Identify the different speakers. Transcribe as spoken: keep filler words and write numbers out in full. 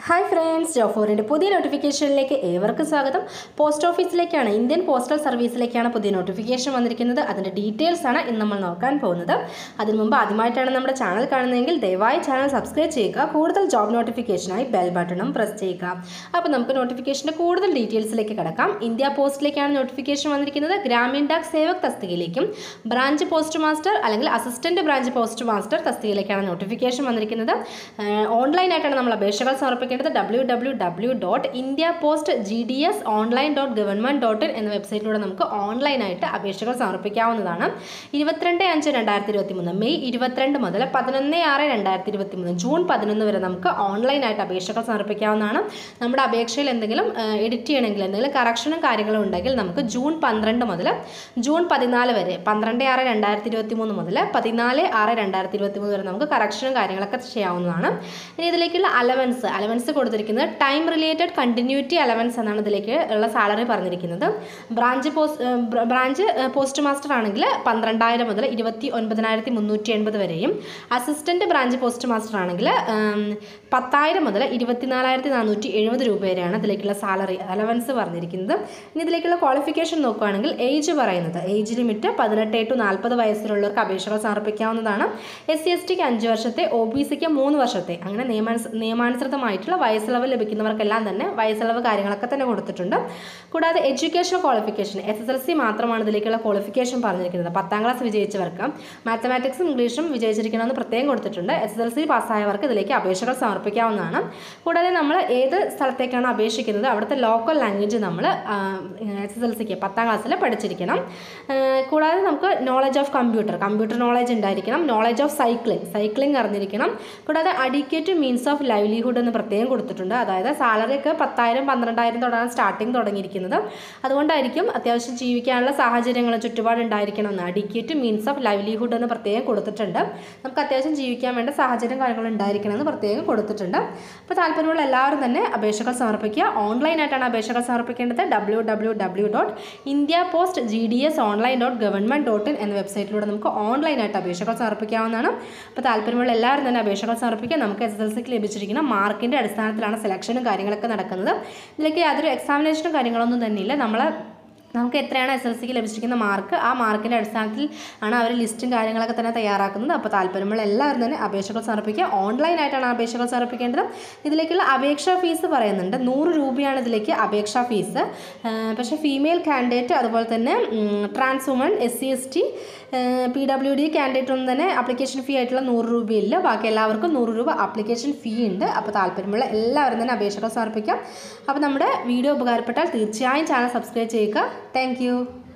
Speaker 1: Hi friends, job ഫോറിൻ്റെ പുതിയ നോട്ടിഫിക്കേഷനിലേക്ക് ഏവർക്കും സ്വാഗതം. പോസ്റ്റ് ഓഫീസിലേക്കാണ്, ഇന്ത്യൻ പോസ്റ്റൽ സർവീസിലേക്കാണ് പുതിയ നോട്ടിഫിക്കേഷൻ വന്നിരിക്കുന്നത്. അതിൻ്റെ ഡീറ്റെയിൽസ് ആണ് ഇന്ന് നമ്മൾ നോക്കാൻ പോകുന്നത്. അതിനു മുമ്പ് ആദ്യമായിട്ടാണ് നമ്മുടെ ചാനൽ കാണുന്നതെങ്കിൽ ദയവായി ചാനൽ സബ്സ്ക്രൈബ് ചെയ്യുക. കൂടുതൽ ജോബ് നോട്ടിഫിക്കേഷനായി ബെൽ ബട്ടണും പ്രസ് ചെയ്യുക. അപ്പോൾ നമുക്ക് നോട്ടിഫിക്കേഷൻ്റെ കൂടുതൽ ഡീറ്റെയിൽസിലേക്ക് കിടക്കാം. ഇന്ത്യ പോസ്റ്റിലേക്കാണ് നോട്ടിഫിക്കേഷൻ വന്നിരിക്കുന്നത്. ഗ്രാമീൺ ഡാക് സേവക് തസ്തികയിലേക്കും ബ്രാഞ്ച് പോസ്റ്റ് മാസ്റ്റർ അല്ലെങ്കിൽ അസിസ്റ്റൻറ്റ് ബ്രാഞ്ച് പോസ്റ്റ് മാസ്റ്റർ തസ്തികയിലേക്കാണ് നോട്ടിഫിക്കേഷൻ വന്നിരിക്കുന്നത്. ഓൺലൈനായിട്ടാണ് നമ്മൾ അപേക്ഷകൾ സമർപ്പിക്കുന്നത്. W W W dot India post G D S online dot government dot in എന്ന വെബ്സൈറ്റിലൂടെ നമുക്ക് ഓൺലൈനായിട്ട് അപേക്ഷകൾ സമർപ്പിക്കാവുന്നതാണ്. ഇരുപത്തിരണ്ട് അഞ്ച് രണ്ടായിരത്തി ഇരുപത്തി മൂന്ന് മെയ് ഇരുപത്തിരണ്ട് മുതൽ പതിനൊന്ന് ആറ് രണ്ടായിരത്തി ഇരുപത്തി മൂന്ന് ജൂൺ പതിനൊന്ന് വരെ നമുക്ക് ഓൺലൈനായിട്ട് അപേക്ഷകൾ സമർപ്പിക്കാവുന്നതാണ്. നമ്മുടെ അപേക്ഷയിൽ എന്തെങ്കിലും എഡിറ്റ് ചെയ്യണമെങ്കിൽ എന്തെങ്കിലും കറക്ഷനും കാര്യങ്ങളും ഉണ്ടെങ്കിൽ നമുക്ക് ജൂൺ പന്ത്രണ്ട് മുതൽ ജൂൺ പതിനാല് വരെ പന്ത്രണ്ട് ആറ് രണ്ടായിരത്തി ഇരുപത്തി മൂന്ന് മുതൽ പതിനാല് ആറ് രണ്ടായിരത്തി ഇരുപത്തി മൂന്ന് വരെ നമുക്ക് കറക്ഷനും കാര്യങ്ങളൊക്കെ ചെയ്യാവുന്നതാണ്. ഇനി ഇതിലേക്കുള്ള അലവൻസ് അലവൻസ് കൊടുത്തിരിക്കുന്നത് ടൈം റിലേറ്റഡ് കണ്ടിന്യൂറ്റി അലവൻസ് എന്നാണ് ഇതിലേക്ക് ഉള്ള സാലറി പറഞ്ഞിരിക്കുന്നത്. Branch post branch post master ആണെങ്കിൽ പന്ത്രണ്ടായിരം മുതൽ ഇരുപത്തി ഒൻപതിനായിരത്തി മുന്നൂറ്റി എൺപത് വരെയും അസിസ്റ്റൻറ്റ് ബ്രാഞ്ച് പോസ്റ്റ് മാസ്റ്റർ ആണെങ്കിൽ പത്തായിരം മുതൽ ഇരുപത്തിനാലായിരത്തി നാനൂറ്റി എഴുപത് രൂപ വരെയാണ് ഇതിലേക്കുള്ള സാലറി അലവൻസ് പറഞ്ഞിരിക്കുന്നത്. ഇനി ഇതിലേക്കുള്ള ക്വാളിഫിക്കേഷൻ നോക്കുകയാണെങ്കിൽ ഏജ് പറയുന്നത് ഏജ് ലിമിറ്റ് പതിനെട്ട് ടു നാൽപ്പത് വയസ്സിലുള്ളവർക്ക് അപേക്ഷകൾ സമർപ്പിക്കാവുന്നതാണ്. എസ് സി എസ് ടിക്ക് അഞ്ച് വർഷത്തെ, ഒ ബി സിക്ക് മൂന്ന് വർഷത്തെ, അങ്ങനെ നിയമാനുസ നിയമാനുസൃതമായിട്ടുള്ള വയസ്സിളവ് ലഭിക്കുന്നവർക്കെല്ലാം തന്നെ വയസ്സിളവ് കാര്യങ്ങളൊക്കെ തന്നെ കൊടുത്തിട്ടുണ്ട്. കൂടാതെ education qualification S S L C മാത്രമാണ് ഇതിലേക്കുള്ള ക്വാളിഫിക്കേഷൻ പറഞ്ഞിരിക്കുന്നത്. പത്താം ക്ലാസ് വിജയിച്ചവർക്ക് മാത്തമാറ്റിക്സും ഇംഗ്ലീഷും വിജയിച്ചിരിക്കണമെന്ന് പ്രത്യേകം കൊടുത്തിട്ടുണ്ട്. എസ് എസ് എൽ സി പാസ്സായവർക്ക് ഇതിലേക്ക് അപേക്ഷകൾ സമർപ്പിക്കാവുന്നതാണ്. കൂടാതെ നമ്മൾ ഏത് സ്ഥലത്തേക്കാണ് അപേക്ഷിക്കുന്നത് അവിടുത്തെ ലോക്കൽ ലാംഗ്വേജ് നമ്മൾ എസ് എസ് എൽ സിക്ക് പത്താം ക്ലാസ്സിൽ പഠിച്ചിരിക്കണം. കൂടാതെ നമുക്ക് knowledge of computer computer knowledge ഉണ്ടായിരിക്കണം. നോളജ് ഓഫ് സൈക്ലിംഗ് സൈക്ലിംഗ് അറിഞ്ഞിരിക്കണം. കൂടാതെ അഡിക്വേറ്റ് മീൻസ് ഓഫ് ലൈവ്ലിഹുഡ് എന്ന് പ്രത്യേകം കൊടുത്തിട്ടുണ്ട്. അതായത് സാലറി ഒക്കെ പത്തായിരം പന്ത്രണ്ടായിരം തൊട്ടാണ് സ്റ്റാർട്ടിങ് തുടങ്ങിയിരിക്കുന്നത്. അതുകൊണ്ടായിരിക്കും അത്യാവശ്യം ജീവിക്കാനുള്ള സാഹചര്യങ്ങൾ ചുറ്റുപാട് ഉണ്ടായിരിക്കണമെന്ന് അഡിക്വേറ്റ് മീൻസ് ഓഫ് ലൈവ്ലിഹുഡ് എന്ന് പ്രത്യേകം കൊടുത്തിട്ടുണ്ട്. നമുക്ക് അത്യാവശ്യം ജീവിക്കാൻ വേണ്ട സാഹചര്യം കാര്യങ്ങൾ ഉണ്ടായിരിക്കണമെന്ന് പ്രത്യേകം കൊടുത്തിട്ടുണ്ട്. അപ്പോൾ താല്പര്യമുള്ള എല്ലാവരും തന്നെ അപേക്ഷകൾ സമർപ്പിക്കുക. ഓൺലൈനായിട്ടാണ് അപേക്ഷകൾ സമർപ്പിക്കേണ്ടത്. W W W dot India post G D S online dot government dot in എന്ന വെബ്സൈറ്റിലൂടെ നമുക്ക് ഓൺലൈനായിട്ട് അപേക്ഷകൾ സമർപ്പിക്കാവുന്നതാണ്. അപ്പോൾ താല്പര്യമുള്ള എല്ലാവരും തന്നെ അപേക്ഷകൾ സമർപ്പിക്കുക. നമുക്ക് എസ് എസ് എൽ സിക്ക് ലഭിച്ചിരിക്കുന്ന മാർക്കിൻ്റെ അടിസ്ഥാനത്തിലാണ് സെലക്ഷനും കാര്യങ്ങളൊക്കെ നടക്കുന്നത്. ഇതിലേക്ക് യാതൊരു എക്സാമിനേഷനും കാര്യങ്ങളൊന്നും തന്നെയില്ല. നമ്മൾ നമുക്ക് എത്രയാണ് എസ് എൽ സിക്ക് ലഭിച്ചിരിക്കുന്ന മാർക്ക്, ആ മാർക്കിൻ്റെ അടിസ്ഥാനത്തിൽ ആണ് അവർ ലിസ്റ്റും കാര്യങ്ങളൊക്കെ തന്നെ തയ്യാറാക്കുന്നത്. അപ്പോൾ താല്പര്യമുള്ള എല്ലാവരും തന്നെ അപേക്ഷകൾ സമർപ്പിക്കുക. ഓൺലൈനായിട്ടാണ് അപേക്ഷകൾ സമർപ്പിക്കേണ്ടത്. ഇതിലേക്കുള്ള അപേക്ഷാ ഫീസ് പറയുന്നുണ്ട്. നൂറ് രൂപയാണ് ഇതിലേക്ക് അപേക്ഷാ ഫീസ്. പക്ഷേ ഫീമെയിൽ കാൻഡിഡേറ്റ്, അതുപോലെ തന്നെ trans woman, S C S T, P W D candidate ഒന്നും തന്നെ ആപ്ലിക്കേഷൻ ഫീ ആയിട്ടുള്ള നൂറ് രൂപയില്ല. ബാക്കി എല്ലാവർക്കും നൂറ് രൂപ ആപ്ലിക്കേഷൻ ഫീ ഉണ്ട്. അപ്പോൾ താല്പര്യമുള്ള എല്ലാവരും തന്നെ അപേക്ഷകൾ സമർപ്പിക്കാം. അപ്പോൾ നമ്മുടെ വീഡിയോ ഉപകാരപ്പെട്ടാൽ തീർച്ചയായും ചാനൽ സബ്സ്ക്രൈബ് ചെയ്യുക. Thank you.